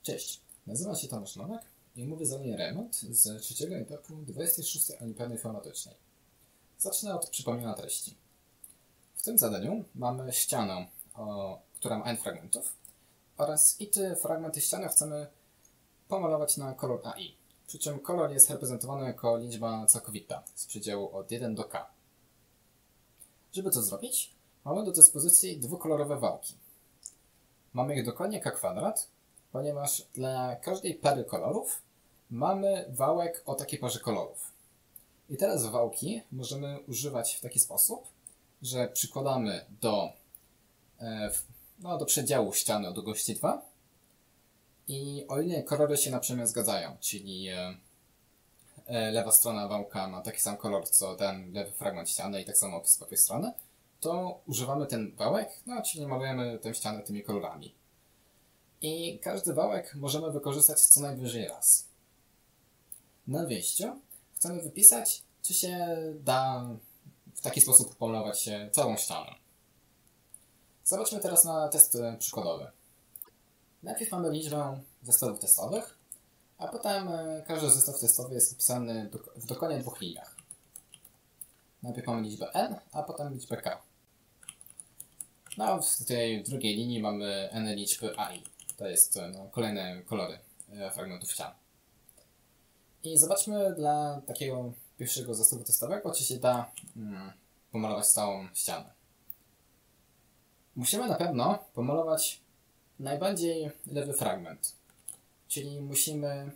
Cześć, nazywam się Tomasz Nowak i mówię zadanie remont z trzeciego etapu 26. Olimpiady Informatycznej. Zacznę od przypomnienia treści. W tym zadaniu mamy ścianę, która ma n fragmentów oraz i te fragmenty ściany chcemy pomalować na kolor AI. Przy czym kolor jest reprezentowany jako liczba całkowita z przedziału od 1 do k. Żeby to zrobić, mamy do dyspozycji dwukolorowe wałki. Mamy ich dokładnie k², ponieważ dla każdej pary kolorów mamy wałek o takiej parze kolorów. I teraz wałki możemy używać w taki sposób, że przykładamy do przedziału ściany o długości 2 i o ile kolory się na przemian zgadzają, czyli lewa strona wałka ma taki sam kolor co ten lewy fragment ściany i tak samo z prawej strony, to używamy ten wałek, czyli malujemy tę ścianę tymi kolorami. I każdy wałek możemy wykorzystać co najwyżej raz. Na wyjściu chcemy wypisać, czy się da w taki sposób pomalować całą ścianę. Zobaczmy teraz na test przykładowy. Najpierw mamy liczbę zestawów testowych, a potem każdy zestaw testowy jest opisany w dokładnie dwóch liniach. Najpierw mamy liczbę n, a potem liczbę k. W tej drugiej linii mamy n liczby AI. To jest kolejne kolory fragmentów ścian. I zobaczmy dla takiego pierwszego zestawu testowego, czy się da pomalować całą ścianę. Musimy na pewno pomalować najbardziej lewy fragment. Czyli musimy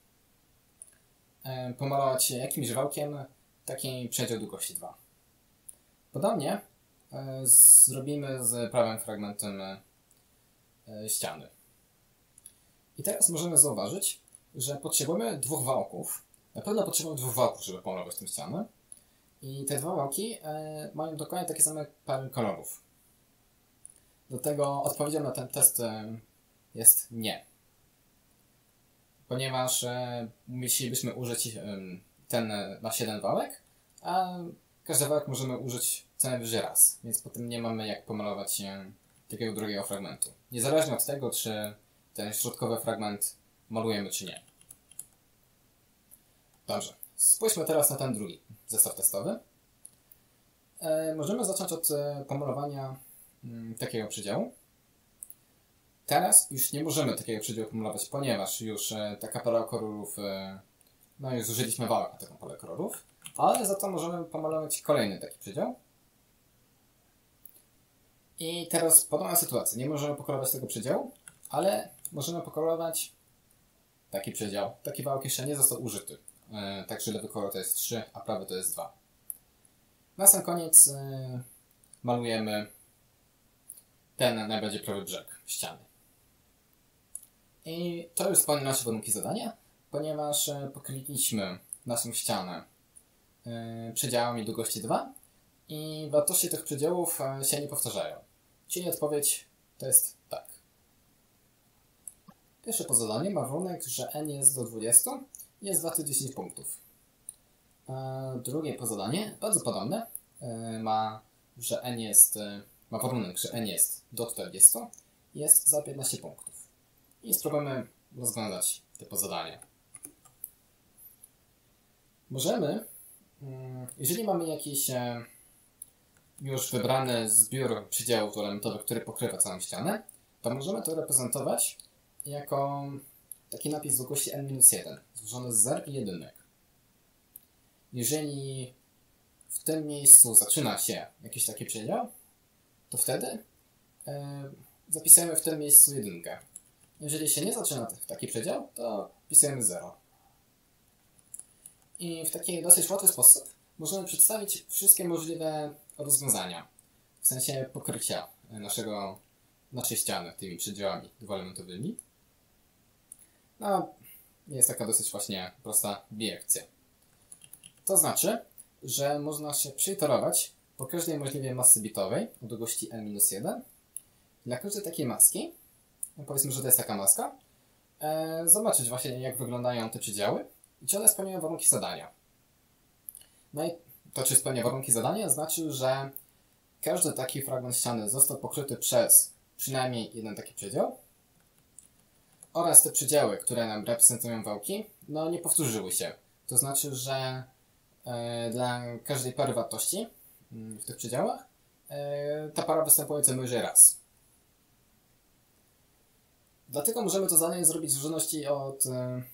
pomalować jakimś wałkiem taki przedział długości 2. Podobnie zrobimy z prawym fragmentem ściany. I teraz możemy zauważyć, że potrzebujemy dwóch wałków. Na pewno potrzebujemy dwóch wałków, żeby pomalować tę ścianę. I te dwa wałki mają dokładnie takie same pary kolorów. Dlatego odpowiedzią na ten test jest nie. Ponieważ musielibyśmy użyć ten nasz jeden wałek, a każdy wałek możemy użyć co najwyżej raz. Więc potem nie mamy jak pomalować takiego drugiego fragmentu. Niezależnie od tego, czy ten środkowy fragment malujemy, czy nie. Dobrze, spójrzmy teraz na ten drugi zestaw testowy. Możemy zacząć od pomalowania takiego przedziału. Teraz już nie możemy takiego przedziału pomalować, ponieważ już taka para kolorów, już zużyliśmy wałek na taką parę kolorów, ale za to możemy pomalować kolejny taki przedział. I teraz podobna sytuacja. Nie możemy pokolorować tego przedziału, ale możemy pokolorować taki przedział. Taki wałek jeszcze nie został użyty. Także lewy kolor to jest 3, a prawy to jest 2. Na sam koniec malujemy ten najbardziej prawy brzeg ściany. I to już spełnia nasze warunki zadania, ponieważ pokryliśmy naszą ścianę przedziałami długości 2 i wartości tych przedziałów się nie powtarzają. Czyli odpowiedź to jest tak. Pierwsze podzadanie ma warunek, że n jest do 20 i jest warte 10 punktów. Drugie podzadanie, bardzo podobne, ma warunek, że n jest do 40 i jest za 15 punktów. I spróbujemy rozwiązać te podzadania. Możemy, jeżeli mamy jakiś już wybrany zbiór przedziałów elementowych, który pokrywa całą ścianę, to możemy to reprezentować jako taki napis długości n-1, złożony z 0 i jedynek. Jeżeli w tym miejscu zaczyna się jakiś taki przedział, to wtedy zapisujemy w tym miejscu jedynkę. Jeżeli się nie zaczyna taki przedział, to wpisujemy 0. I w taki dosyć łatwy sposób możemy przedstawić wszystkie możliwe rozwiązania, w sensie pokrycia naszej ściany tymi przedziałami dwuelementowymi. Jest taka dosyć właśnie prosta biekcja. To znaczy, że można się przeiterować po każdej możliwej masy bitowej o długości n-1. Dla każdej takiej maski, powiedzmy, że to jest taka maska, zobaczyć właśnie jak wyglądają te przedziały i czy one spełniają warunki zadania. No i to, czy spełnia warunki zadania, znaczy, że każdy taki fragment ściany został pokryty przez przynajmniej jeden taki przedział. oraz te przedziały, które nam reprezentują wałki, no nie powtórzyły się. To znaczy, że dla każdej pary wartości w tych przedziałach ta para występuje co najmniej raz. Dlatego możemy to zadanie zrobić w zależności od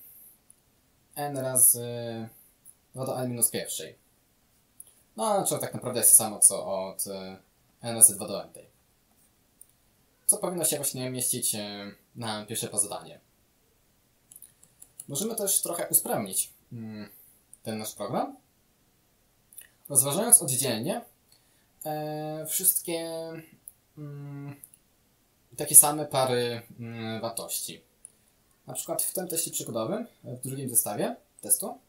n razy 2 do n minus pierwszej. No, czyli tak naprawdę jest to samo co od n razy 2 do n tej. Co powinno się właśnie mieścić na pierwsze zadanie. Możemy też trochę usprawnić ten nasz program, rozważając oddzielnie wszystkie takie same pary wartości. Na przykład w tym teście przykładowym, w drugim zestawie testu,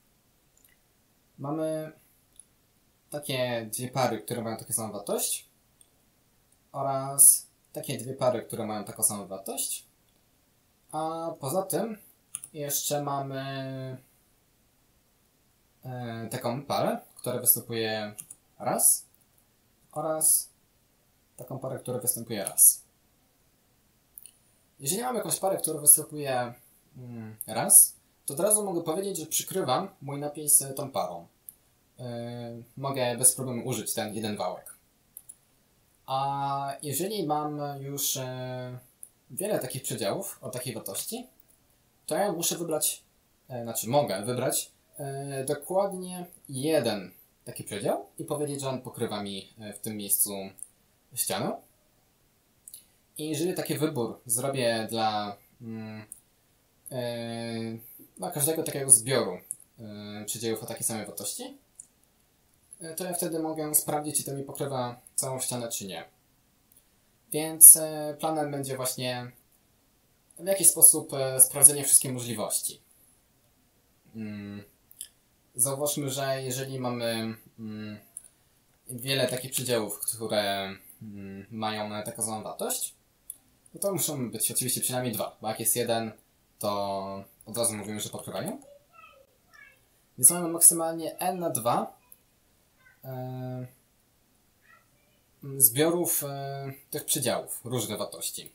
mamy takie dwie pary, które mają taką samą wartość oraz takie dwie pary, które mają taką samą wartość. A poza tym jeszcze mamy taką parę, która występuje raz oraz taką parę, która występuje raz. Jeżeli mamy jakąś parę, która występuje raz, to od razu mogę powiedzieć, że przykrywam mój napis tą parą. Mogę bez problemu użyć ten jeden wałek. A jeżeli mam już wiele takich przedziałów o takiej wartości, to ja muszę wybrać, mogę wybrać dokładnie jeden taki przedział i powiedzieć, że on pokrywa mi w tym miejscu ścianę. I jeżeli taki wybór zrobię dla każdego takiego zbioru przedziałów o takiej samej wartości, to ja wtedy mogę sprawdzić, czy to mi pokrywa całą ścianę, czy nie. Więc planem będzie właśnie w jakiś sposób sprawdzenie wszystkich możliwości. Zauważmy, że jeżeli mamy wiele takich przedziałów, które mają taką samą wartość, no to muszą być oczywiście przynajmniej dwa, bo jak jest jeden, to od razu mówimy, że pokrywają. Więc mamy maksymalnie n na 2 zbiorów tych przedziałów różnych wartości.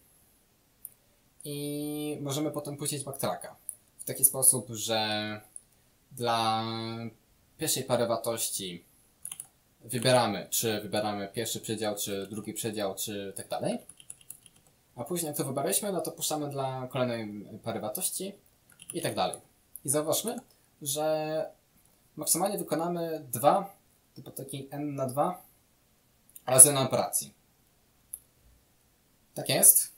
I możemy potem puścić backtracka w taki sposób, że dla pierwszej pary wartości wybieramy, czy wybieramy pierwszy przedział, czy drugi przedział, czy tak dalej. A później jak to wybraliśmy, no to puszczamy dla kolejnej pary wartości i tak dalej. I zauważmy, że maksymalnie wykonamy dwa, typu taki n na 2 razy na operacji. Tak jest,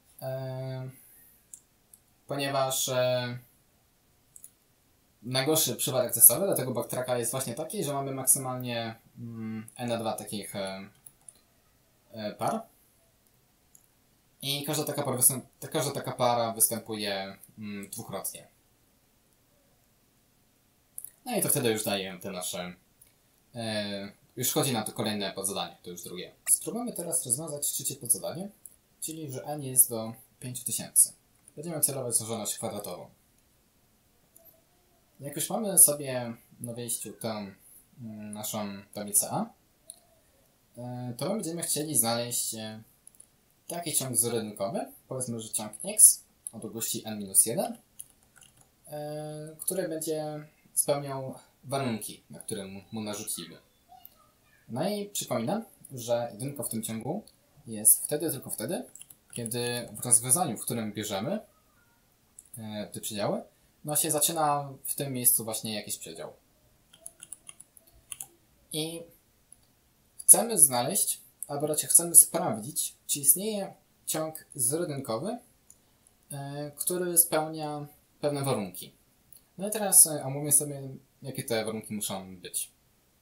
ponieważ najgorszy przypadek testowy dla tego backtracka jest właśnie taki, że mamy maksymalnie n na 2 takich par. I każda taka para występuje dwukrotnie. No i to wtedy już daje te nasze... już chodzi na to kolejne podzadanie, to już drugie. Spróbujmy teraz rozwiązać trzecie podzadanie, czyli że n jest do 5000. Będziemy celować w złożoność kwadratową. Jak już mamy sobie na wyjściu tę naszą tablicę A, to będziemy chcieli znaleźć taki ciąg zero-jedynkowy, powiedzmy, że ciąg x o długości n-1, który będzie spełniał warunki, na które mu narzucimy. No i przypominam, że jedynka w tym ciągu jest wtedy, tylko wtedy, kiedy w rozwiązaniu, w którym bierzemy te przedziały, no się zaczyna w tym miejscu właśnie jakiś przedział. I chcemy znaleźć, albo raczej chcemy sprawdzić, czy istnieje ciąg zero-jedynkowy, który spełnia pewne warunki. No i teraz omówimy sobie, jakie te warunki muszą być.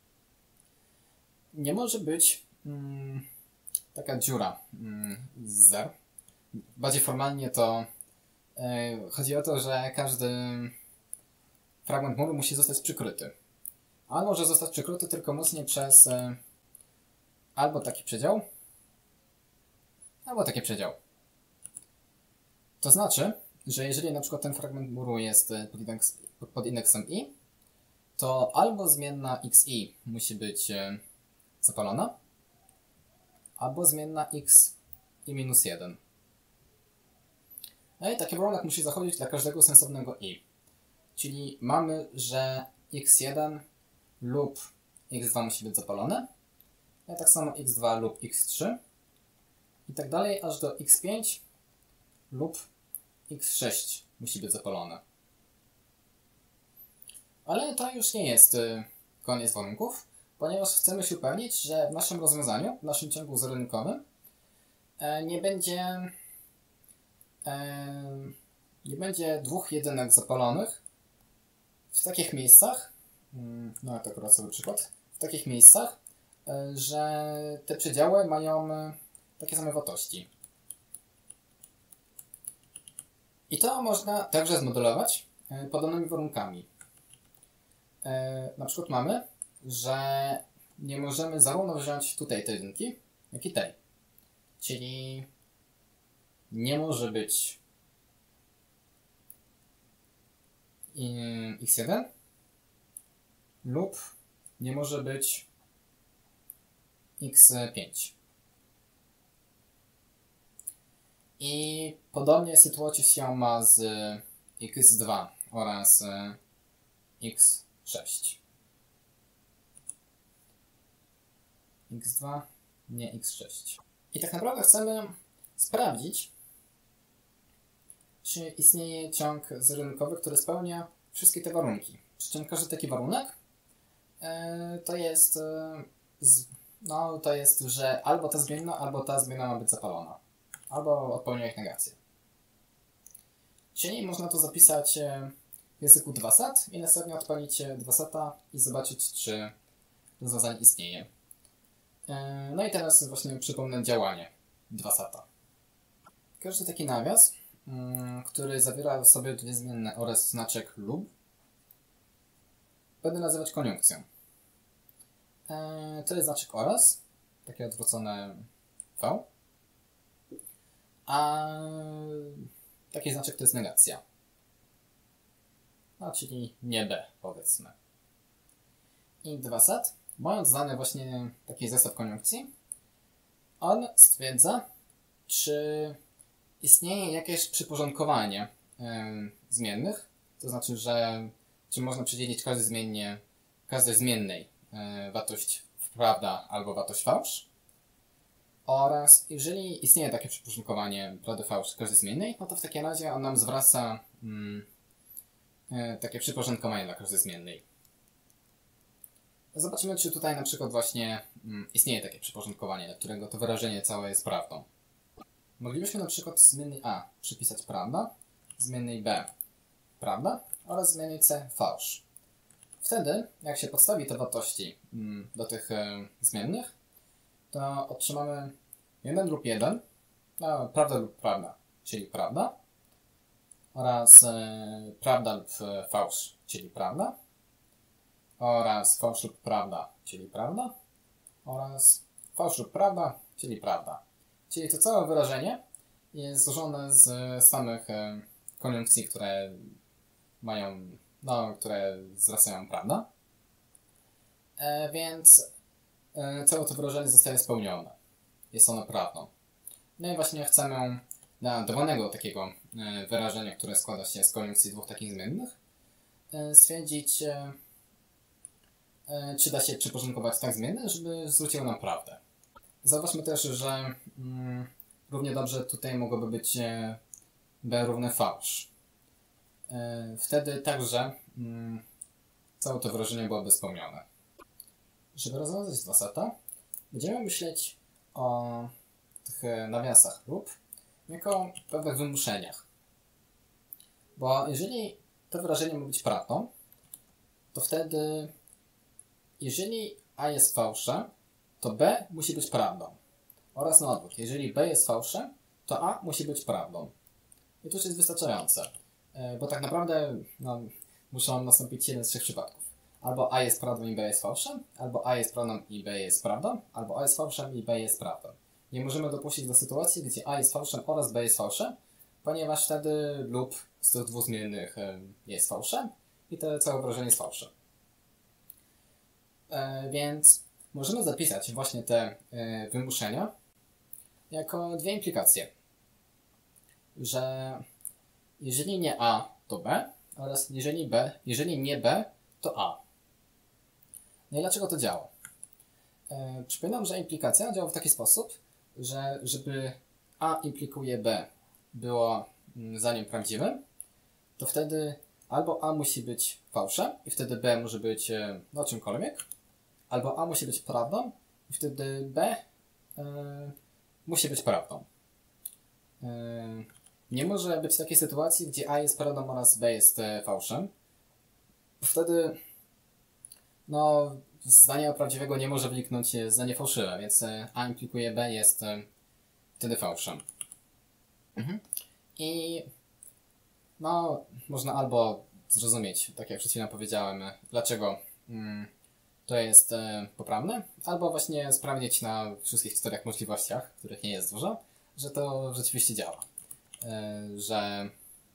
Nie może być taka dziura z zer. Bardziej formalnie to chodzi o to, że każdy fragment muru musi zostać przykryty. A może zostać przykryty tylko mocniej przez albo taki przedział, albo taki przedział. To znaczy, że jeżeli na przykład ten fragment muru jest pod indeksem i, to albo zmienna xi musi być zapalona, albo zmienna x i minus 1. No i taki warunek musi zachodzić dla każdego sensownego i. Czyli mamy, że x1 lub x2 musi być zapalone, a tak samo x2 lub x3 i tak dalej, aż do x5 lub x6 musi być zapalone. Ale to już nie jest koniec warunków, ponieważ chcemy się upewnić, że w naszym rozwiązaniu, w naszym ciągu wzornikowym nie będzie dwóch jedynek zapalonych w takich miejscach, no to akurat sobie przykład, w takich miejscach, że te przedziały mają takie same wartości. I to można także zmodelować podobnymi warunkami. Na przykład mamy, że nie możemy zarówno wziąć tutaj tej jedynki, jak i tej. Czyli nie może być x1 lub nie może być x5. I podobnie sytuacja się ma z x2 oraz x6. x2, nie x6. I tak naprawdę chcemy sprawdzić, czy istnieje ciąg zerunkowy, który spełnia wszystkie te warunki. Przy czym każdy taki warunek to jest, że albo ta zmienna ma być zapalona, albo odpowiednio ich negację. Czyli można to zapisać w języku 2set i następnie odpalić 2seta i zobaczyć, czy rozwiązanie istnieje. No i teraz właśnie przypomnę działanie 2seta. Każdy taki nawias, który zawiera w sobie dwie zmienne oraz znaczek lub, będę nazywać koniunkcją. To jest znaczek oraz, takie odwrócone V, a taki znaczek to jest negacja. No, czyli nie B, powiedzmy. I 2set, mając dany właśnie taki zestaw koniunkcji, on stwierdza, czy istnieje jakieś przyporządkowanie zmiennych, to znaczy, że czy można przydzielić każdej zmiennej wartość prawda albo wartość fałsz, oraz jeżeli istnieje takie przyporządkowanie prawdy fałsz każdej zmiennej, no to w takim razie on nam zwraca takie przyporządkowanie dla każdej zmiennej. Zobaczymy, czy tutaj na przykład właśnie istnieje takie przyporządkowanie, dla którego to wyrażenie całe jest prawdą. Moglibyśmy na przykład zmiennej A przypisać prawda, zmiennej B prawda oraz zmiennej C fałsz. Wtedy, jak się podstawi te wartości do tych zmiennych, to otrzymamy 1 lub 1, no, prawda lub prawda, czyli prawda, oraz prawda lub fałsz, czyli prawda, oraz fałsz lub prawda, czyli prawda, oraz fałsz lub prawda, czyli prawda. Czyli to całe wyrażenie jest złożone z samych koniunkcji, które które zwracają prawda. Więc całe to wyrażenie zostaje spełnione. Jest ono prawdą. No i właśnie chcemy dla dowolnego takiego wyrażenia, które składa się z koniunkcji dwóch takich zmiennych, stwierdzić, czy da się przyporządkować tak zmienne, żeby zwróciło nam prawdę. Zauważmy też, że równie dobrze tutaj mogłoby być B równe fałsz. Wtedy także całe to wyrażenie byłoby spełnione. Żeby rozwiązać 2seta, będziemy myśleć o tych nawiasach lub jako pewnych wymuszeniach. Bo jeżeli to wyrażenie ma być prawdą, to wtedy jeżeli A jest fałszem, to B musi być prawdą. Oraz na odwrót. Jeżeli B jest fałszem, to A musi być prawdą. I to już jest wystarczające. Bo tak naprawdę muszą nastąpić jeden z trzech przypadków. Albo A jest prawdą i B jest fałszem, albo A jest prawdą i B jest prawdą, albo A jest fałszem i B jest prawdą. Nie możemy dopuścić do sytuacji, gdzie A jest fałszem oraz B jest fałszem, ponieważ wtedy lub z tych dwóch zmiennych jest fałszem i to całe wyrażenie jest fałszem. Więc możemy zapisać właśnie te wymuszenia jako dwie implikacje. Że jeżeli nie A, to B oraz jeżeli nie B, to A. No i dlaczego to działa? Przypominam, że implikacja działa w taki sposób, że żeby A implikuje B było zdaniem prawdziwym, to wtedy albo A musi być fałszem i wtedy B może być no czymkolwiek, albo A musi być prawdą i wtedy B musi być prawdą. Nie może być takiej sytuacji, gdzie A jest prawdą oraz B jest fałszem. Wtedy no, z zdania prawdziwego nie może wyniknąć zdanie fałszywe, więc A implikuje B jest wtedy fałszem. I no, można albo zrozumieć, tak jak przed chwilą powiedziałem, dlaczego to jest poprawne, albo właśnie sprawdzić na wszystkich 4 możliwościach, których nie jest dużo, że to rzeczywiście działa. Że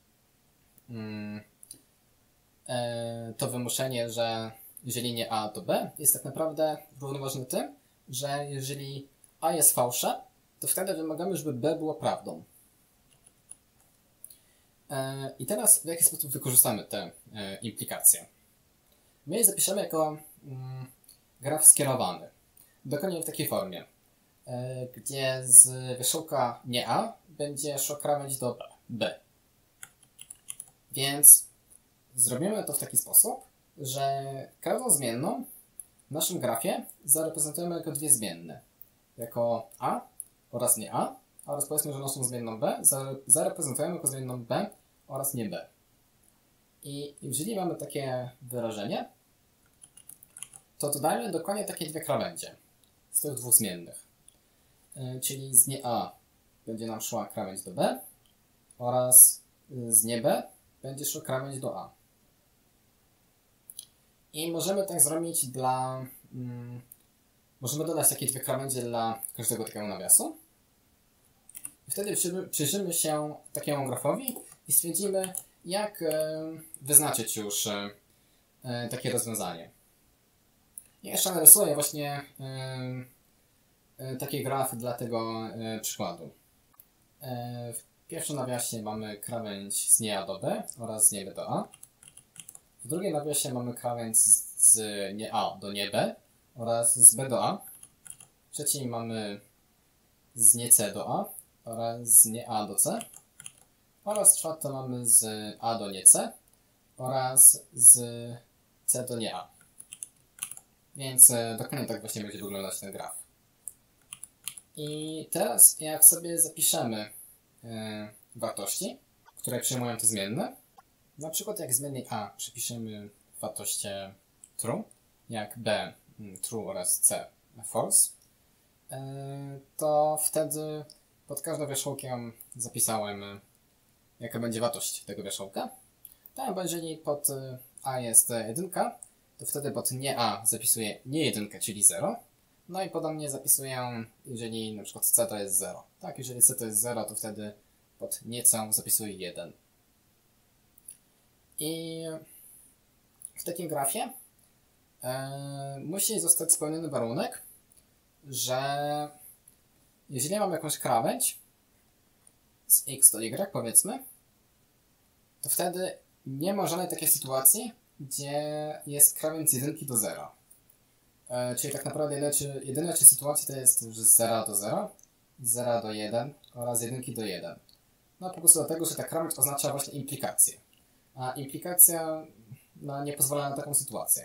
to wymuszenie, że jeżeli nie A, to B jest tak naprawdę równoważne tym, że jeżeli A jest fałszem, to wtedy wymagamy, żeby B było prawdą. I teraz w jaki sposób wykorzystamy te implikacje? My je zapiszemy jako graf skierowany. Dokładnie w takiej formie, gdzie z wierzchołka nie A będzie szła krawędź do B. Więc zrobimy to w taki sposób, że każdą zmienną w naszym grafie zareprezentujemy jako 2 zmienne. Jako A oraz nie A, oraz powiedzmy, że naszą zmienną B zareprezentujemy jako zmienną B oraz nie B. I jeżeli mamy takie wyrażenie, to dodajmy dokładnie takie 2 krawędzie z tych 2 zmiennych. Czyli z nie A będzie nam szła krawędź do B oraz z nie B będzie szła krawędź do A. I możemy tak zrobić dla... możemy dodać takie 2 krawędzie dla każdego takiego nawiasu. I wtedy przyjrzymy się takiemu grafowi i stwierdzimy, jak wyznaczyć już takie rozwiązanie. Ja jeszcze narysuję właśnie taki graf dla tego przykładu. W pierwszym nawiasie mamy krawędź z nie A do B oraz z nie B do A. W drugim nawiasie mamy krawędź z nie A do nie B oraz z B do A. W trzecim mamy z nie C do A oraz z nie A do C. Oraz czwarte mamy z A do nie C oraz z C do nie A. Więc dokładnie tak właśnie będzie wyglądać ten graf. I teraz jak sobie zapiszemy wartości, które przyjmują te zmienne, na przykład jak zmiennej A przypiszemy wartość true, jak B true oraz C false, to wtedy pod każdym wierzchołkiem zapisałem, jaka będzie wartość tego wierzchołka. Tak, bo jeżeli pod A jest 1, to wtedy pod nie A zapisuję nie 1, czyli 0. No i podobnie zapisuję, jeżeli na przykład C to jest 0. Tak, jeżeli C to jest 0, to wtedy pod nie C zapisuję 1. I w takim grafie musi zostać spełniony warunek, że jeżeli mam jakąś krawędź z x do y, powiedzmy, to wtedy nie ma żadnej takiej sytuacji, gdzie jest krawędź z 1 do 0. Czyli tak naprawdę jedyne sytuacje to jest z 0 do 0, z 0 do 1 oraz z 1 do 1. No po prostu dlatego, że ta krawędź oznacza właśnie implikację. A implikacja nie pozwala na taką sytuację.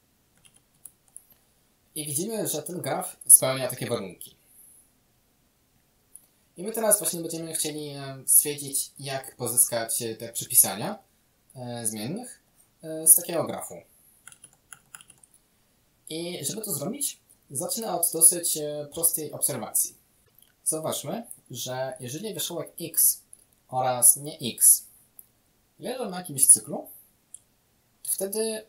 I widzimy, że ten graf spełnia takie warunki. I my teraz właśnie będziemy chcieli stwierdzić, jak pozyskać te przypisania zmiennych z takiego grafu. I żeby to zrobić, zacznę od dosyć prostej obserwacji. Zauważmy, że jeżeli wierzchołek x oraz nie x leżą na jakimś cyklu, to wtedy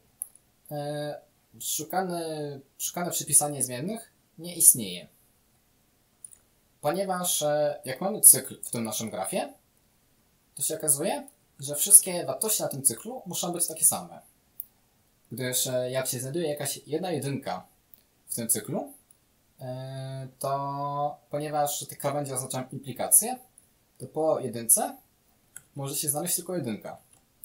szukane przypisanie zmiennych nie istnieje. Ponieważ jak mamy cykl w tym naszym grafie, to się okazuje, że wszystkie wartości na tym cyklu muszą być takie same. Gdyż jak się znajduje jakaś jedna jedynka w tym cyklu, to ponieważ te krawędzie oznaczają implikację, to po jedynce może się znaleźć tylko jedynka.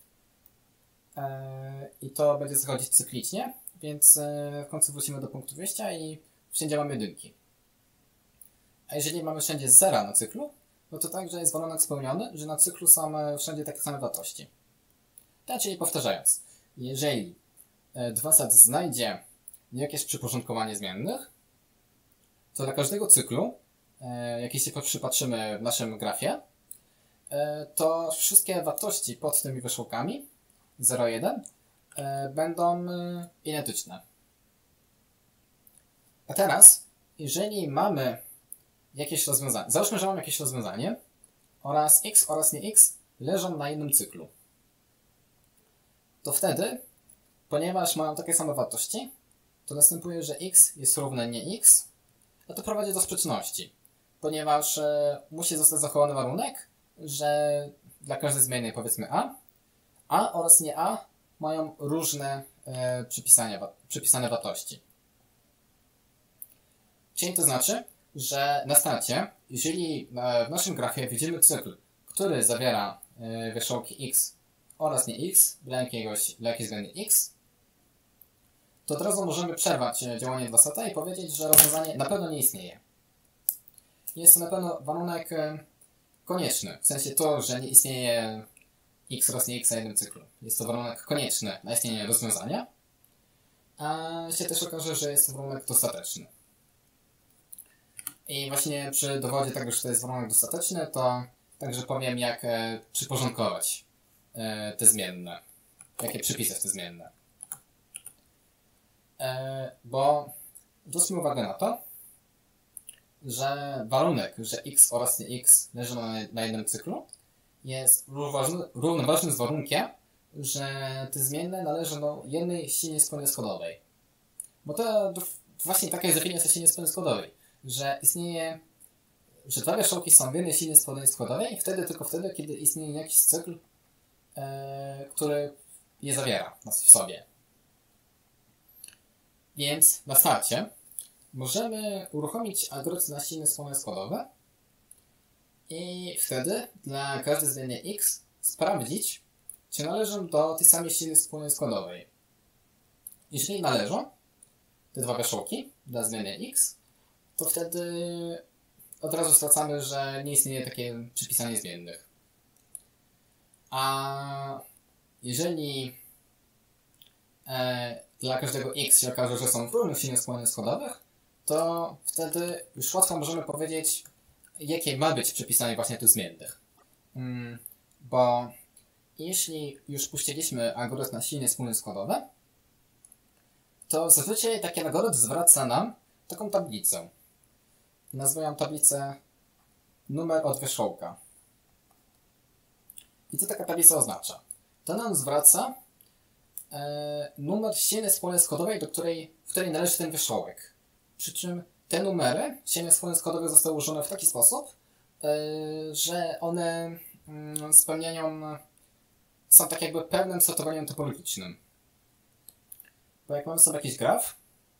I to będzie zachodzić cyklicznie, więc w końcu wrócimy do punktu wyjścia i wszędzie mamy jedynki. A jeżeli mamy wszędzie zera na cyklu, no to także jest warunek spełniony, że na cyklu są wszędzie takie same wartości. Czyli powtarzając, jeżeli 2Z znajdzie jakieś przyporządkowanie zmiennych, to dla każdego cyklu, jaki się przypatrzymy w naszym grafie, to wszystkie wartości pod tymi wierzchołkami 0, 1 będą identyczne. A teraz, jeżeli mamy jakieś rozwiązanie, załóżmy, że mamy jakieś rozwiązanie oraz x oraz nie x leżą na jednym cyklu, to wtedy, ponieważ mają takie same wartości, to następuje, że x jest równe nie x, a to prowadzi do sprzeczności, ponieważ musi zostać zachowany warunek, że dla każdej zmiennej, powiedzmy a oraz nie a mają różne przypisane wartości. Czyli to znaczy, że na starcie, jeżeli w naszym grafie widzimy cykl, który zawiera wierzchołki x oraz nie x dla jakiejś względnie x, to od razu możemy przerwać działanie 2Z i powiedzieć, że rozwiązanie na pewno nie istnieje. Jest to na pewno warunek konieczny, w sensie to, że nie istnieje x oraz nie x na jednym cyklu. Jest to warunek konieczny na istnienie rozwiązania, a się też okaże, że jest to warunek dostateczny. I właśnie przy dowodzie tego, że to jest warunek dostateczny, to także powiem, jak przyporządkować te zmienne, jakie przypisy w te zmienne. Bo zwróćmy uwagę na to, że warunek, że x oraz nie x leżą na jednym cyklu, jest równoważny z warunkiem, że te zmienne należą do jednej silnie spójnej składowej. Bo to właśnie taka jest definicja silnie spójnej składowej, że istnieje, że dwa wierzchołki są w jednej silnie spójnej składowej tylko wtedy, kiedy istnieje jakiś cykl, który je zawiera w sobie. Więc na starcie możemy uruchomić algorytm na silnie spójne składowe i wtedy dla każdej zmiennej x sprawdzić, czy należą do tej samej silnie spójnej składowej. Jeżeli należą te dwa wierzchołki dla zmiennej x, to wtedy od razu stwierdzamy, że nie istnieje takie przypisanie zmiennych. A jeżeli dla każdego x się okaże, że są w różnych silnie spójnych składowych, to wtedy już łatwo możemy powiedzieć, jakie ma być przypisanie właśnie tych zmiennych. Bo jeśli już puściliśmy algorytm na silnie spójne składowe, to zazwyczaj taki algorytm zwraca nam taką tablicę. Nazwę ją tablicę numer od wierzchołka. I co taka tablica oznacza? To nam zwraca numer silnej spójnej składowej, w której należy ten wierzchołek. Przy czym te numery silnie spójne składowe zostały ułożone w taki sposób, że one są tak jakby pewnym sortowaniem topologicznym. Bo jak mamy sobie jakiś graf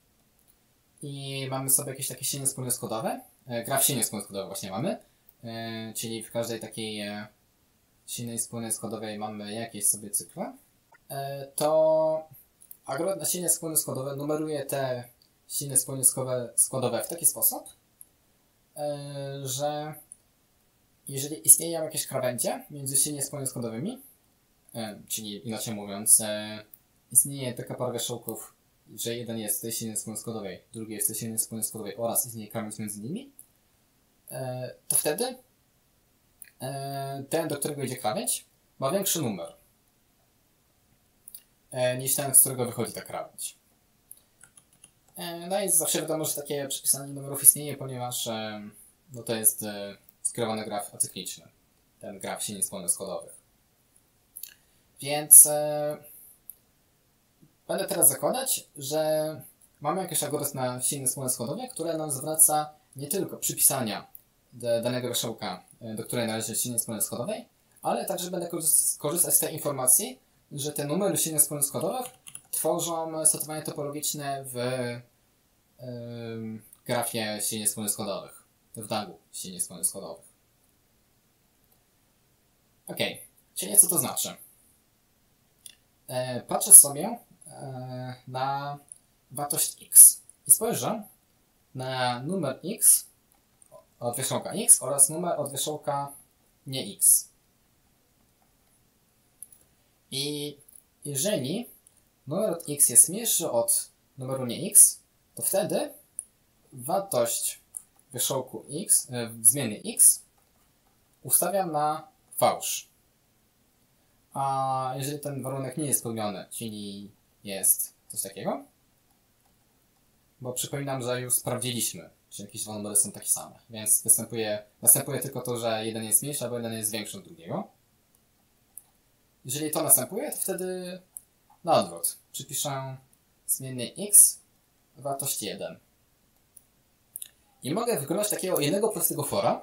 i mamy sobie jakieś takie silnie spójne składowe, graf silnie spójne składowe właśnie mamy, czyli w każdej takiej silnej spójnej składowej mamy jakieś sobie cykle, to algorytm na silnie spójne składowe numeruje te silnie spójne składowe w taki sposób, że jeżeli istnieją jakieś krawędzie między silnie spójnymi składowymi, czyli inaczej mówiąc, istnieje taka para wierzchołków, że jeden jest w tej silnej spójnej składowej, drugi jest w tej silnej spójnej składowej oraz istnieje krawędź między nimi, to wtedy ten, do którego idzie krawędź, ma większy numer niż ten, z którego wychodzi ta krawędź. No i zawsze wiadomo, że takie przypisanie numerów istnieje, ponieważ no to jest skierowany graf acykliczny, ten graf silnie spójnych składowych. Więc będę teraz zakładać, że mamy jakiś algorytm na silne spójne składowe, które nam zwraca nie tylko przypisania danego wierzchołka, do której należy silnie spójnej składowej, ale także będę korzystać z tej informacji, że te numery silnie spójnych składowych tworzą sortowanie topologiczne w grafie silnie spójnych składowych, w DAG-u silnie spójnych składowych. Ok, Czyli co to znaczy? Patrzę sobie na wartość x i spojrzę na numer x od wierzchołka x oraz numer od wierzchołka nie x. I jeżeli numer od x jest mniejszy od numeru nie x, to wtedy wartość wierzchołku x, zmiennej x ustawiam na fałsz. A jeżeli ten warunek nie jest spełniony, czyli jest coś takiego, bo przypominam, że już sprawdziliśmy, czy jakieś dwa numery są takie same, więc następuje tylko to, że jeden jest mniejszy, albo jeden jest większy od drugiego. Jeżeli to następuje, to wtedy na odwrót. Przypiszę zmiennej x wartość 1. I mogę wykonać takiego jednego prostego fora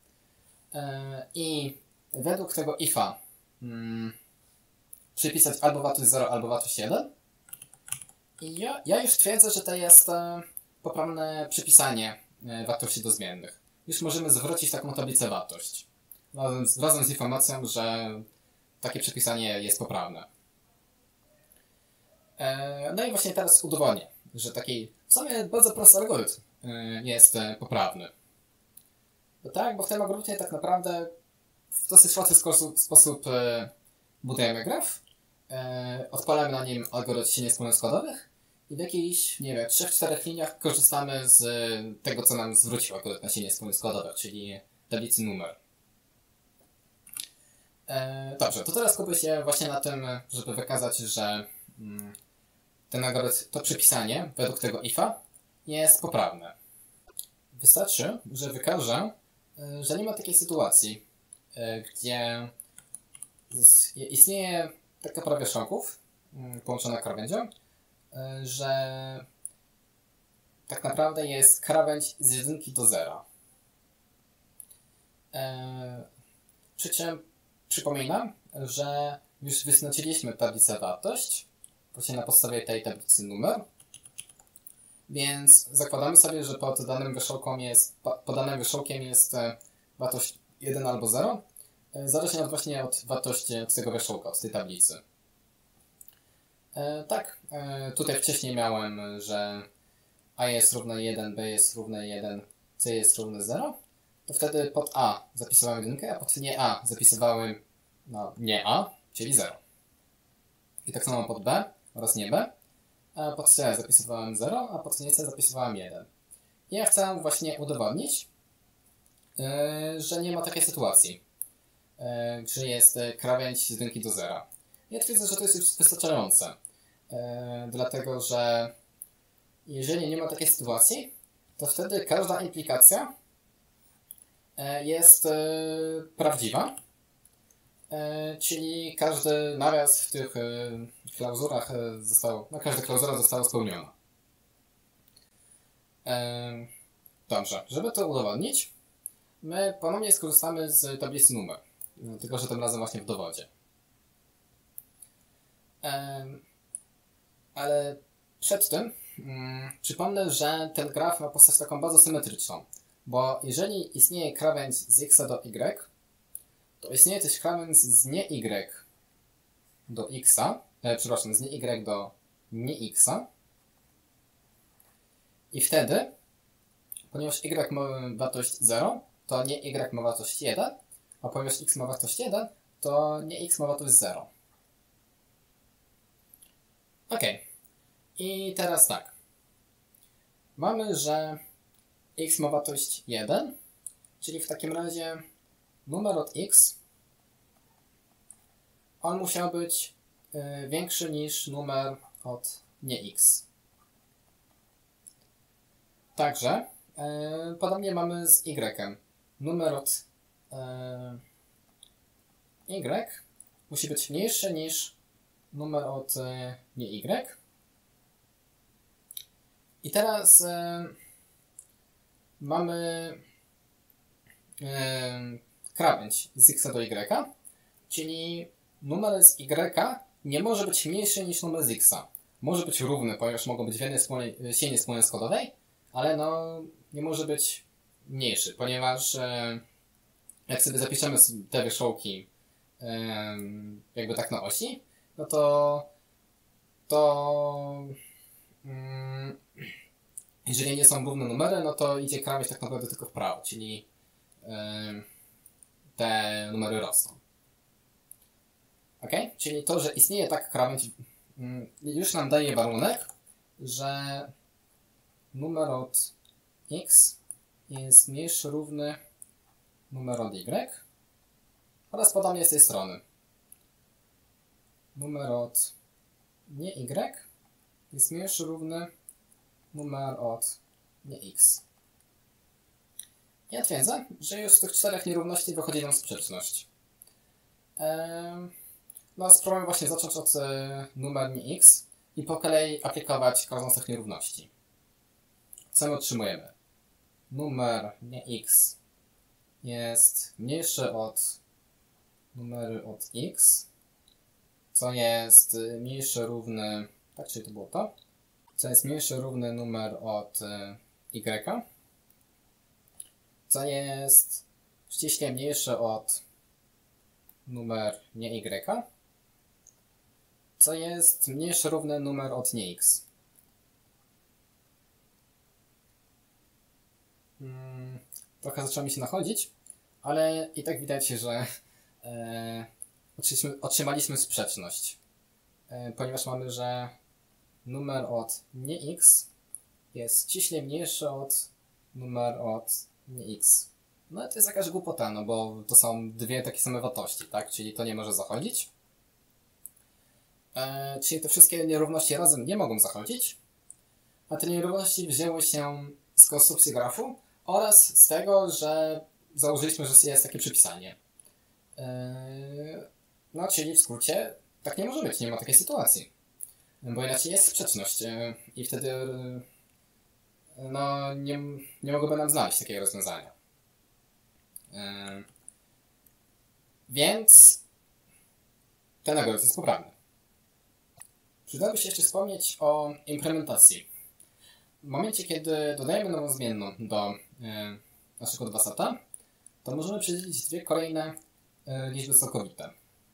i według tego if'a przypisać albo wartość 0, albo wartość 1. I ja już twierdzę, że to jest poprawne przypisanie wartości do zmiennych. Już możemy zwrócić taką tablicę wartość. Razem z informacją, że takie przypisanie jest poprawne. No i właśnie teraz udowodnię, że taki w sumie bardzo prosty algorytm jest poprawny. Bo w tym algorytmie tak naprawdę w dosyć łatwy sposób budujemy graf, odpalamy na nim algorytm sieni wspólnoskładowych i w jakichś, nie wiem, 3-4 liniach korzystamy z tego, co nam zwrócił algorytm na sieni wspólnoskładowych, czyli tablicy numer. Dobrze, to teraz skupię się właśnie na tym, żeby wykazać, że ten algorytm, to przypisanie według tego if'a jest poprawne. Wystarczy, że wykażę, że nie ma takiej sytuacji, gdzie istnieje taka para wierzchołków połączona krawędzią, że tak naprawdę jest krawędź z 1 do 0. Przy czym przypominam, że już wyznaczyliśmy tablicę wartość, właśnie na podstawie tej tablicy numer, więc zakładamy sobie, że pod danym wierzchołkiem jest wartość 1 albo 0, zależnie właśnie od wartości od tego wierzchołka, od tej tablicy. Tutaj wcześniej miałem, że a jest równe 1, b jest równe 1, c jest równe 0, to wtedy pod a zapisywałem 1, a pod nie a zapisywałem nie a, czyli 0. I tak samo pod b oraz nie b, a pod c zapisywałem 0, a pod nie c zapisywałem 1. I ja chcę właśnie udowodnić, że nie ma takiej sytuacji, że jest krawędź z 1 do 0. Ja twierdzę, że to jest już wystarczające, dlatego że jeżeli nie ma takiej sytuacji, to wtedy każda implikacja jest prawdziwa, czyli każdy nawias w tych klauzurach każda klauzura została spełniona. Dobrze, żeby to udowodnić, my ponownie skorzystamy z tablicy numer, tylko że tym razem właśnie w dowodzie. Ale przed tym przypomnę, że ten graf ma postać taką bardzo symetryczną, bo jeżeli istnieje krawędź z x do y, to istnieje też krawędź z nie y do x, z nie y do nie x. I wtedy, ponieważ y ma wartość 0, to nie y ma wartość 1, a ponieważ x ma wartość 1, to nie x ma wartość 0. Ok. I teraz tak. Mamy, że x ma wartość 1, czyli w takim razie numer od x, on musiał być większy niż numer od nie x. Także podobnie mamy z y. Numer od y musi być mniejszy niż numer od nie y. I teraz mamy krawędź z x do y, czyli numer z y nie może być mniejszy niż numer z x. Może być równy, ponieważ mogą być w jednej sieni wspólnoskładowej, ale nie może być mniejszy, ponieważ jak sobie zapiszemy te wierzchołki jakby tak na osi, no to jeżeli nie są równe numery, no to idzie krawędź tak naprawdę tylko w prawo, czyli te numery rosną. Ok? Czyli to, że istnieje tak krawędź, już nam daje warunek, że numer od x jest mniejszy równy numer od y oraz podobnie z tej strony. Numer od nie y jest mniejszy równy numer od nie x. Ja twierdzę, że już z tych 4 nierówności wychodzi nam sprzeczność. No, spróbujmy właśnie zacząć od numer nie x i po kolei aplikować każdą z tych nierówności. Co my otrzymujemy? Numer nie x jest mniejszy od numery od x, co jest mniejszy równy, tak, czyli to było to, co jest mniejszy równy numer od y, co jest ściśle mniejszy od numer nie y, co jest mniejszy równy numer od nie x. Trochę zaczęło mi się nachodzić, ale i tak widać, że otrzymaliśmy sprzeczność, ponieważ mamy, że numer od nie x jest ściśle mniejszy od numer od nie x. No to jest jakaś głupota, no bo to są dwie takie same wartości, tak? Czyli to nie może zachodzić. Czyli te wszystkie nierówności razem nie mogą zachodzić, a te nierówności wzięły się z konstrukcji grafu oraz z tego, że założyliśmy, że jest takie przypisanie. No, czyli w skrócie tak nie może być, nie ma takiej sytuacji. Bo inaczej jest sprzeczność i wtedy no, nie mogłoby nam znaleźć takiego rozwiązania. Więc ten algorytm jest poprawny. Przydałoby się jeszcze wspomnieć o implementacji. W momencie, kiedy dodajemy nową zmienną do naszego dwuseta, to możemy przedzielić dwie kolejne liczby całkowite.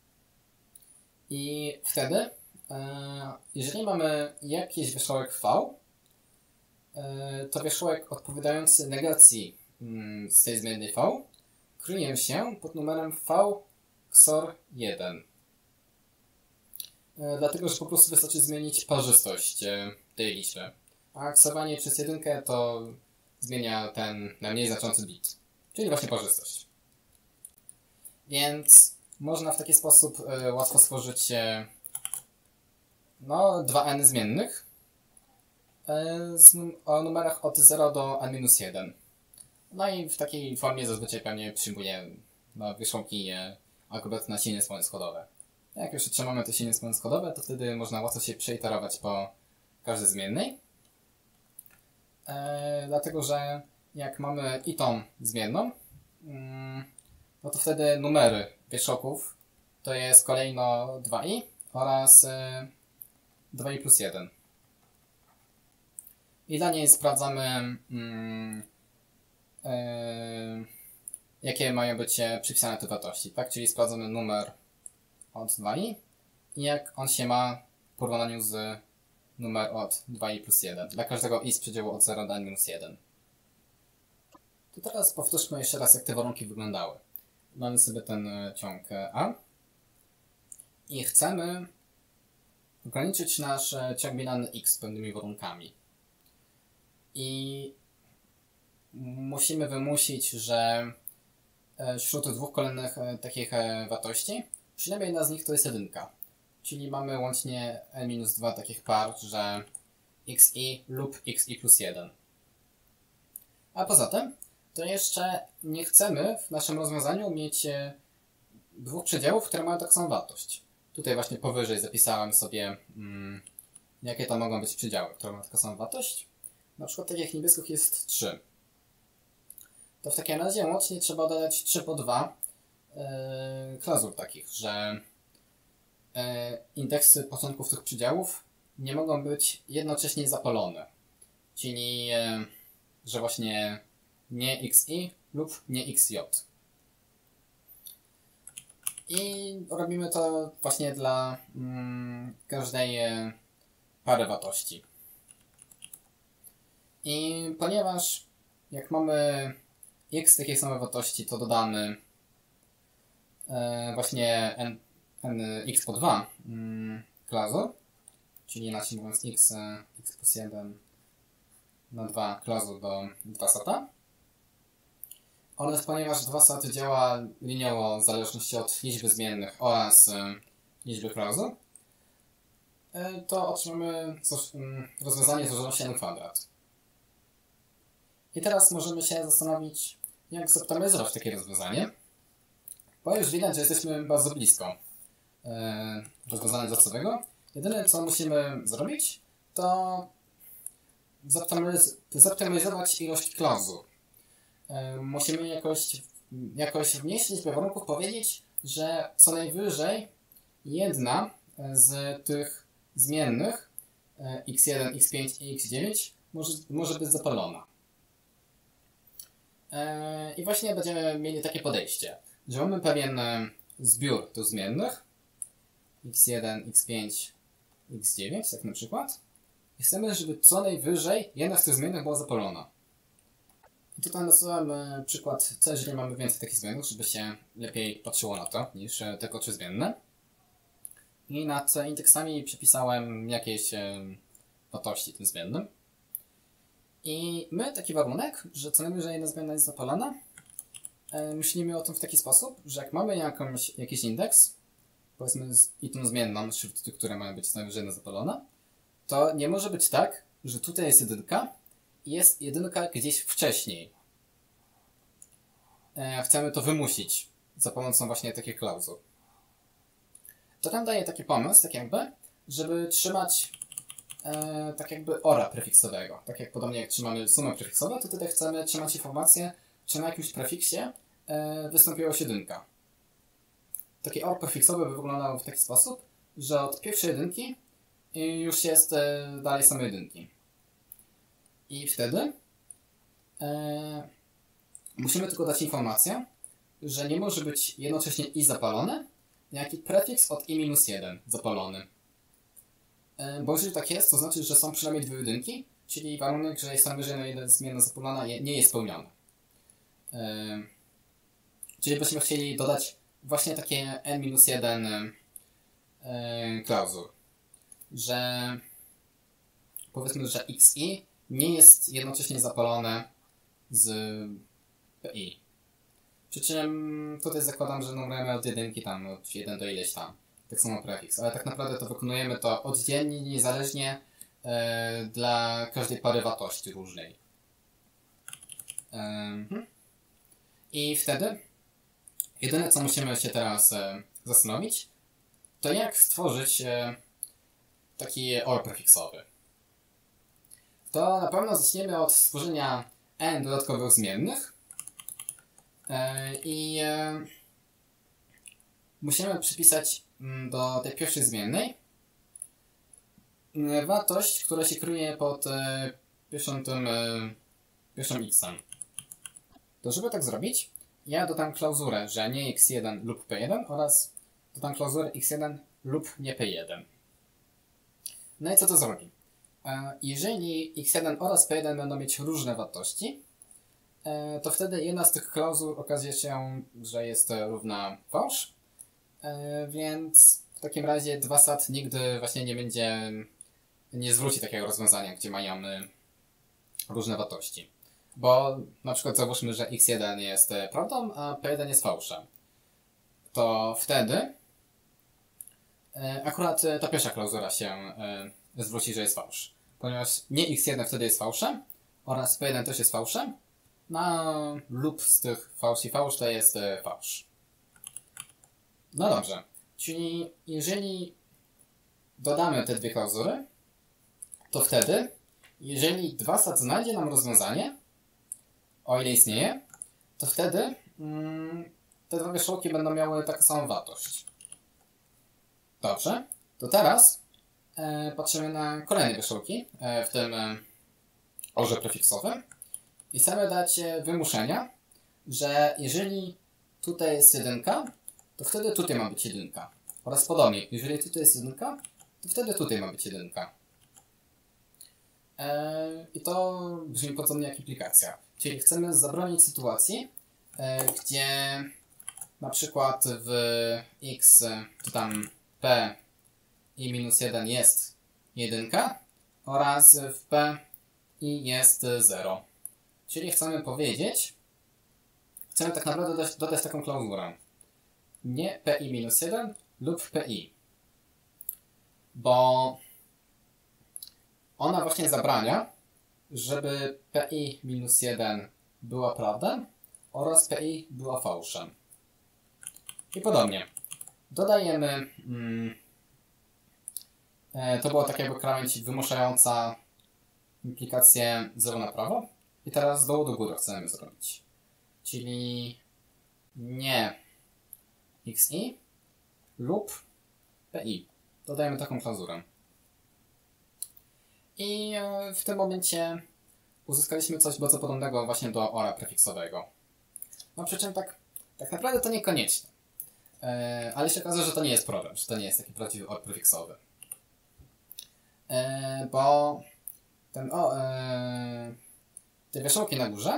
I wtedy, jeżeli mamy jakiś wierzchołek v, to wierzchołek odpowiadający negacji z tej zmiennej v kryje się pod numerem v XOR 1. Dlatego, że po prostu wystarczy zmienić parzystość tej liczby. A XORowanie przez jedynkę to zmienia ten najmniej znaczący bit, czyli właśnie parzystość. Więc można w taki sposób łatwo stworzyć no, 2n zmiennych o numerach od 0 do n-1. No i w takiej formie zazwyczaj pewnie przyjmuje wierzchołki akurat na silne spłony schodowe. Jak już otrzymamy te silne spłony schodowe, to wtedy można łatwo się przeiterować po każdej zmiennej. Dlatego, że jak mamy i tą zmienną, no to wtedy numery wierzchołków to jest kolejno 2i oraz 2i plus 1. I dla niej sprawdzamy jakie mają być przypisane te wartości, tak? Czyli sprawdzamy numer od 2i i jak on się ma w porównaniu z numer od 2i plus 1. Dla każdego i z przedziału od 0 do n-1. To teraz powtórzmy jeszcze raz, jak te warunki wyglądały. Mamy sobie ten ciąg a i chcemy ograniczyć nasz ciąg binarny x pewnymi warunkami. I musimy wymusić, że wśród dwóch kolejnych takich wartości przynajmniej jedna z nich to jest jedynka. Czyli mamy łącznie n-2 takich par, że xi lub xi plus 1. A poza tym, to jeszcze nie chcemy w naszym rozwiązaniu mieć dwóch przedziałów, które mają taką samą wartość. Tutaj właśnie powyżej zapisałem sobie, jakie to mogą być przedziały, które mają taką samą wartość. Na przykład takich niebieskich jest 3. To w takim razie łącznie trzeba dodać 3 po 2 klauzul takich, że indeksy początków tych przedziałów nie mogą być jednocześnie zapalone. Czyli, że właśnie nie xi lub nie xj. I robimy to właśnie dla każdej pary wartości. I ponieważ jak mamy x takiej samej wartości, to dodamy właśnie x po 2 klauzul, czyli inaczej mówiąc x plus 1 na 2 klauzul do 2 seta. Oraz ponieważ 2 sety działa liniowo w zależności od liczby zmiennych oraz liczby klauzul, to otrzymamy rozwiązanie złożoności n kwadrat. I teraz możemy się zastanowić, jak zoptymalizować takie rozwiązanie, bo już widać, że jesteśmy bardzo blisko rozwiązania wzorcowego. Jedyne, co musimy zrobić, to zoptymalizować ilość klauzul. Musimy jakoś w mniejszej liczbie warunków powiedzieć, że co najwyżej jedna z tych zmiennych x1, x5 i x9 może być zapalona. I właśnie będziemy mieli takie podejście, że mamy pewien zbiór tych zmiennych x1, x5, x9, tak na przykład, i chcemy, żeby co najwyżej jedna z tych zmiennych była zapalona. I tutaj nasyłam przykład, co jeżeli mamy więcej takich zmiennych, żeby się lepiej patrzyło na to, niż tylko 3 zmienne. I nad indeksami przypisałem jakieś wartości tym zmiennym. I my taki warunek, że co najwyżej jedna zmienna jest zapalona, myślimy o tym w taki sposób, że jak mamy jakiś indeks, powiedzmy i tą zmienną, wśród tych, które mają być co najwyżej jedna zapalona, to nie może być tak, że tutaj jest jedynka i jest jedynka gdzieś wcześniej. Chcemy to wymusić za pomocą właśnie takich klauzul. To nam daje taki pomysł, tak jakby, żeby trzymać tak jakby ora prefiksowego. Tak jak podobnie jak trzymamy sumy prefiksowe, to tutaj chcemy trzymać informację, czy na jakimś prefiksie wystąpiła jedynka. Takie or prefiksowe by wyglądało w taki sposób, że od pierwszej jedynki już jest dalej same jedynki. I wtedy musimy tylko dać informację, że nie może być jednocześnie i zapalone, jak i prefiks od i-1 zapalony. Bo jeżeli tak jest, to znaczy, że są przynajmniej dwie jedynki, czyli warunek, że jest najwyżej na jeden zmienna zapalona nie jest spełniony. Czyli byśmy chcieli dodać właśnie takie n-1 klauzul, że powiedzmy, że xi nie jest jednocześnie zapalone z pi. Przy czym tutaj zakładam, że numerujemy od jedynki tam, od 1 do ileś tam. Tak samo prefiks, ale tak naprawdę to wykonujemy to oddzielnie, niezależnie dla każdej pary wartości różnej. I wtedy jedyne, co musimy się teraz zastanowić, to jak stworzyć taki or prefiksowy. To na pewno zaczniemy od stworzenia n dodatkowych zmiennych i musimy przypisać do tej pierwszej zmiennej wartość, która się kryje pod pierwszym x-em. To żeby tak zrobić, ja dodam klauzurę, że nie x1 lub p1 oraz dodam klauzurę x1 lub nie p1. No i co to zrobi? Jeżeli x1 oraz p1 będą mieć różne wartości, to wtedy jedna z tych klauzul okaże się, że jest równa fałsz, więc w takim razie 2 sat nigdy właśnie nie zwróci takiego rozwiązania, gdzie mają różne wartości. Bo na przykład załóżmy, że x1 jest prawdą, a p1 jest fałszem. To wtedy akurat ta pierwsza klauzura się zwróci, że jest fałsz. Ponieważ nie x1 wtedy jest fałszem oraz p1 też jest fałszem, lub z tych fałsz i fałsz to jest fałsz. No dobrze, czyli jeżeli dodamy te dwie klauzury, to wtedy, jeżeli 2 sat znajdzie nam rozwiązanie, o ile istnieje, to wtedy te dwa wierzchołki będą miały taką samą wartość. Dobrze, to teraz patrzymy na kolejne wierzchołki w tym orze prefiksowym i chcemy dać wymuszenia, że jeżeli tutaj jest jedynka, to wtedy tutaj ma być jedynka. Oraz podobnie, jeżeli tutaj jest jedynka, to wtedy tutaj ma być jedynka. I to brzmi podobnie jak implikacja. Czyli chcemy zabronić sytuacji, gdzie na przykład w x, to tam p i minus 1 jest jedynka oraz w p i jest 0. Czyli chcemy powiedzieć, chcemy tak naprawdę dodać taką klauzurę. Nie pi minus 1 lub pi. Bo ona właśnie zabrania, żeby pi minus 1 była prawdą oraz pi była fałszem. I podobnie. Dodajemy... to było tak jakby krawędź wymuszająca implikację 0 na prawo. I teraz z dołu do góry chcemy zrobić. Czyli nie xi lub pi. Dodajemy taką klauzurę. I w tym momencie uzyskaliśmy coś bardzo podobnego właśnie do OR prefiksowego. No przy czym tak naprawdę to niekoniecznie. Ale się okaże, że to nie jest problem, że to nie jest taki prawdziwy OR prefiksowy. Bo te wierzchołki na górze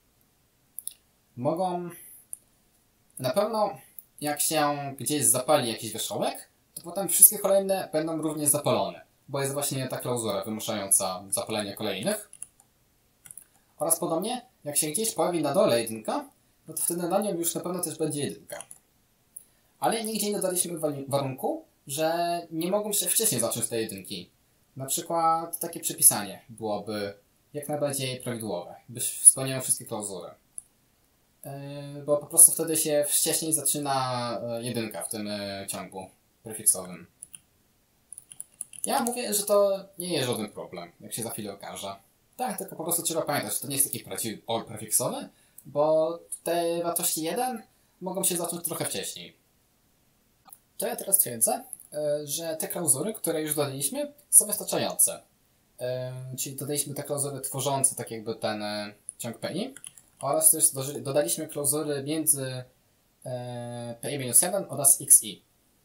mogą na pewno, jak się gdzieś zapali jakiś wierzchołek, to potem wszystkie kolejne będą również zapalone, bo jest właśnie ta klauzura wymuszająca zapalenie kolejnych. Oraz podobnie, jak się gdzieś pojawi na dole jedynka, no to wtedy na nią już na pewno też będzie jedynka. Ale nigdzie nie dodaliśmy warunku, że nie mogą się wcześniej zacząć te jedynki. Na przykład takie przepisanie byłoby jak najbardziej prawidłowe, byś spełniało wszystkie klauzury. Bo po prostu wtedy się wcześniej zaczyna jedynka w tym ciągu prefiksowym. Ja mówię, że to nie jest żaden problem, jak się za chwilę okaże. Tak, tylko po prostu trzeba pamiętać, że to nie jest taki prawdziwy OR prefiksowy, bo te wartości 1 mogą się zacząć trochę wcześniej. To ja teraz twierdzę, że te klauzury, które już dodaliśmy, są wystarczające. Czyli dodaliśmy te klauzury tworzące tak jakby ten ciąg PI oraz też dodaliśmy klauzury między PI-1 oraz XI.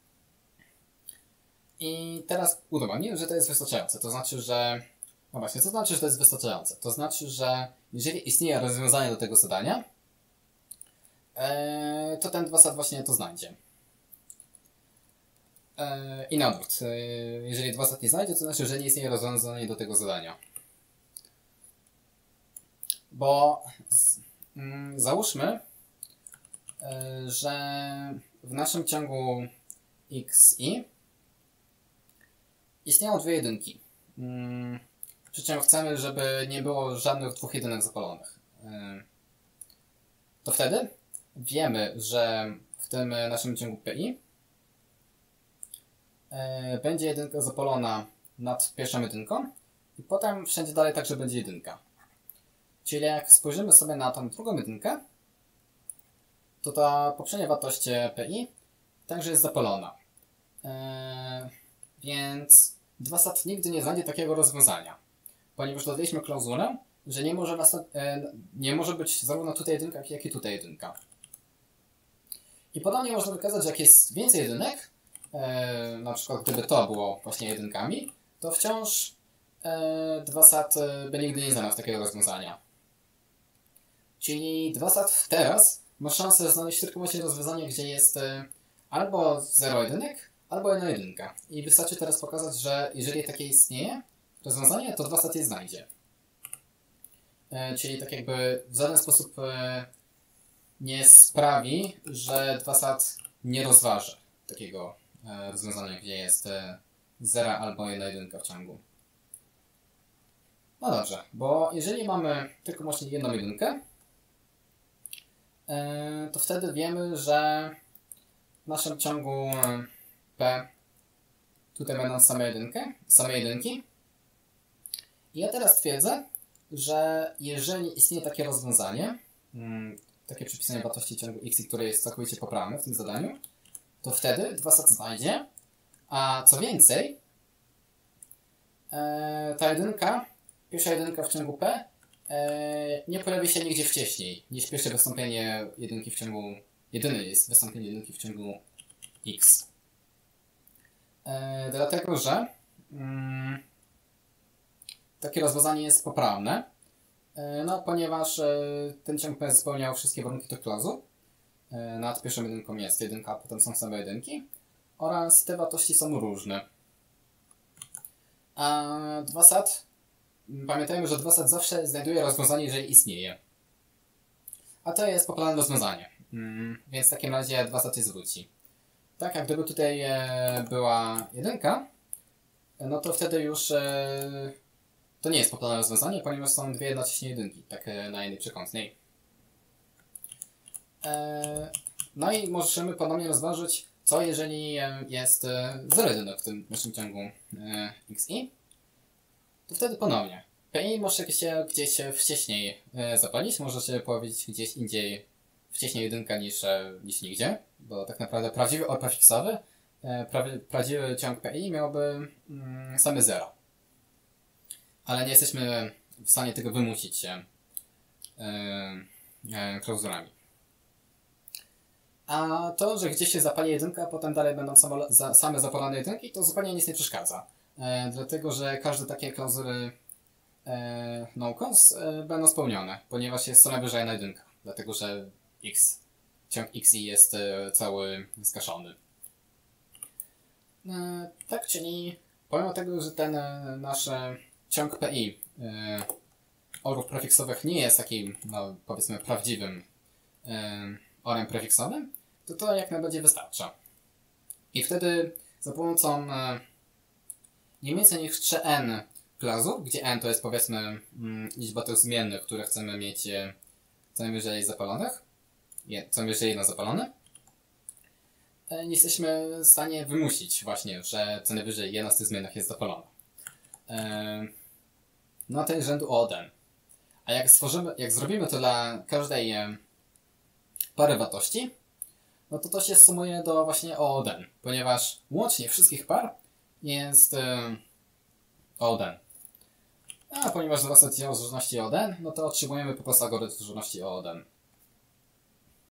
I teraz udowodnię, że to jest wystarczające. To znaczy, że... No właśnie, co znaczy, że to jest wystarczające? To znaczy, że jeżeli istnieje rozwiązanie do tego zadania, to ten dwosat właśnie to znajdzie. I na odwrót. Jeżeli dwosat nie znajdzie, to znaczy, że nie istnieje rozwiązanie do tego zadania. Bo załóżmy, że w naszym ciągu xi istnieją dwie jedynki. Przy czym chcemy, żeby nie było żadnych dwóch jedynek zapalonych. To wtedy wiemy, że w tym naszym ciągu pi będzie jedynka zapalona nad pierwszą jedynką i potem wszędzie dalej także będzie jedynka. Czyli jak spojrzymy sobie na tą drugą jedynkę, to ta poprzednia wartość pi także jest zapalona. Więc dwosat nigdy nie znajdzie takiego rozwiązania, ponieważ dodaliśmy klauzulę, że nie może być zarówno tutaj jedynka, jak i tutaj jedynka. I podobnie można wykazać, że jak jest więcej jedynek, na przykład gdyby to było właśnie jedynkami, to wciąż dwosat by nigdy nie znalazł takiego rozwiązania. Czyli dwosat teraz ma szansę znaleźć tylko właśnie rozwiązanie, gdzie jest albo 0 jedynek, albo 1 jedynka. I wystarczy teraz pokazać, że jeżeli takie istnieje rozwiązanie, to dwosat je znajdzie. Czyli tak jakby w żaden sposób nie sprawi, że dwosat nie rozważy takiego rozwiązania, gdzie jest 0 albo 1 jedynka w ciągu. No dobrze, bo jeżeli mamy tylko właśnie jedną jedynkę, to wtedy wiemy, że w naszym ciągu P tutaj będą same jedynki. I ja teraz twierdzę, że jeżeli istnieje takie rozwiązanie, takie przypisanie wartości ciągu x, które jest całkowicie poprawne w tym zadaniu, to wtedy dwosat znajdzie, a co więcej, ta jedynka, pierwsza jedynka w ciągu P nie pojawi się nigdzie wcześniej niż pierwsze wystąpienie jedynki w ciągu jedyny jest wystąpienie jedynki w ciągu x. Dlatego, że takie rozwiązanie jest poprawne, no, ponieważ ten ciąg P spełniał wszystkie warunki tych klauzul. Nad pierwszą jedynką jest jedynka, a potem są same jedynki oraz te wartości są różne. A 2SAT, pamiętajmy, że 2SAT zawsze znajduje rozwiązanie, jeżeli istnieje. A to jest popularne rozwiązanie, więc w takim razie 2SAT je zwróci. Tak, jak gdyby tutaj była jedynka, no to wtedy już to nie jest popularne rozwiązanie, ponieważ są dwie jednocześnie jedynki, tak na jednej przekątnej. No i możemy ponownie rozważyć, co jeżeli jest 0 jedynek w tym naszym ciągu xi, to wtedy ponownie. PI może się gdzieś wcześniej zapalić, może się pojawić gdzieś indziej wcześniej jedynka niż nigdzie, bo tak naprawdę prawdziwy OR prefiksowy, prawdziwy ciąg PI miałby same 0. Ale nie jesteśmy w stanie tego wymusić klauzurami. A to, że gdzieś się zapali jedynka, a potem dalej będą same zapalone jedynki, to zupełnie nic nie przeszkadza. Dlatego, że każde takie klauzury no-cons będą spełnione, ponieważ jest co najwyżej jedna jedynka. Dlatego, że ciąg xi jest cały skaszony. Tak, czyli pomimo tego, że ten nasz ciąg PI orów prefiksowych nie jest takim, no, powiedzmy, prawdziwym orem prefiksowym, to jak najbardziej wystarcza. I wtedy za pomocą nie więcej niż 3n klauzur, gdzie n to jest, powiedzmy, liczba tych zmiennych, które chcemy mieć co najwyżej zapalonych, co najwyżej jedno zapalone, nie jesteśmy w stanie wymusić właśnie, że co najwyżej jedna z tych zmiennych jest zapalona. No to jest rzędu o n. A jak zrobimy to dla każdej pary wartości, no to się sumuje do właśnie o od n, ponieważ łącznie wszystkich par jest o od n. A ponieważ 2SAT działa z różności o od n, no to otrzymujemy po prostu algorytm z różności o od n.